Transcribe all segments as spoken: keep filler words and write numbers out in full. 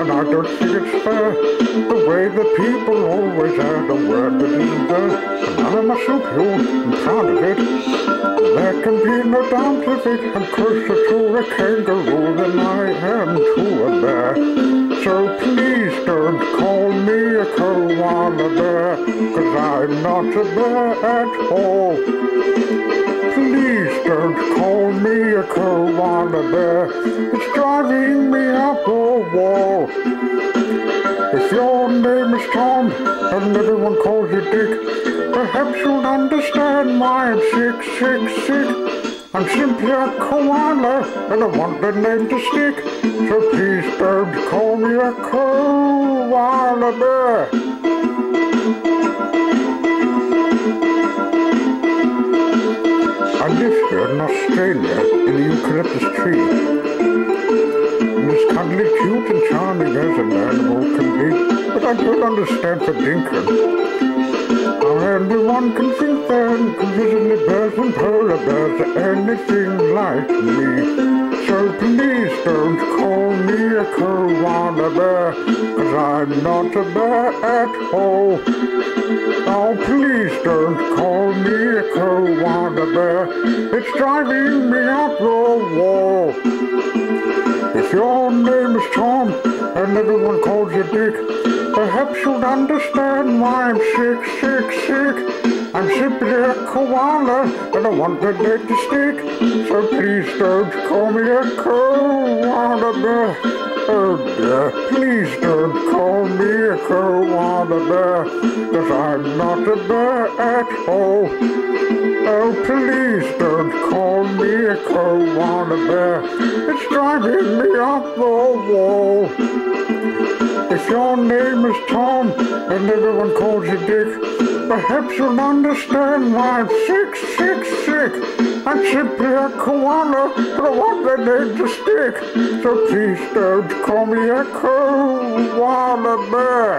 and I don't think it's fair. The way the people always add a word that isn't there. And I myself feel I'm proud of it. There can be no doubt of it. I'm closer to a kangaroo than I am to a bear. So please don't call me a koala bear, 'cause I'm not a bear at all. Please don't call me a koala bear. It's driving me up a wall. If your name is Tom and everyone calls you Dick, perhaps you'll understand why I'm sick, sick, sick. I'm simply a koala and I want the name to stick. So please don't call me a koala bear. I live here in Australia in a eucalyptus tree. And as cuddly, cute and charming as an animal can be, but I don't understand for dinkum. Anyone can think that grizzly bears and polar bears are anything like me. So please don't call me a koala bear, 'cause I'm not a bear at all. Oh, please don't call me a koala bear. It's driving me up the wall. If your name is Tom and everyone calls you Dick, perhaps you'll understand why I'm sick, sick, sick. I'm simply a koala and I want the leg to stick. So please don't call me a koala bear. Oh dear, please don't call me a koala bear, 'cause I'm not a bear at all. Oh, please don't call me a koala bear. It's driving me up the wall. If your name is Tom and everyone calls you Dick, perhaps you'll understand why I'm sick, sick, sick. I'm simply a koala and I want the name to stick. So please don't call me a koala bear.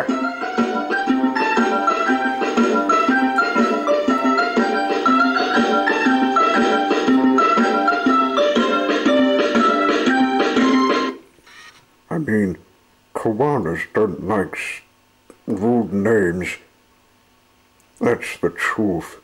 I mean, koalas don't like rude names. That's the truth.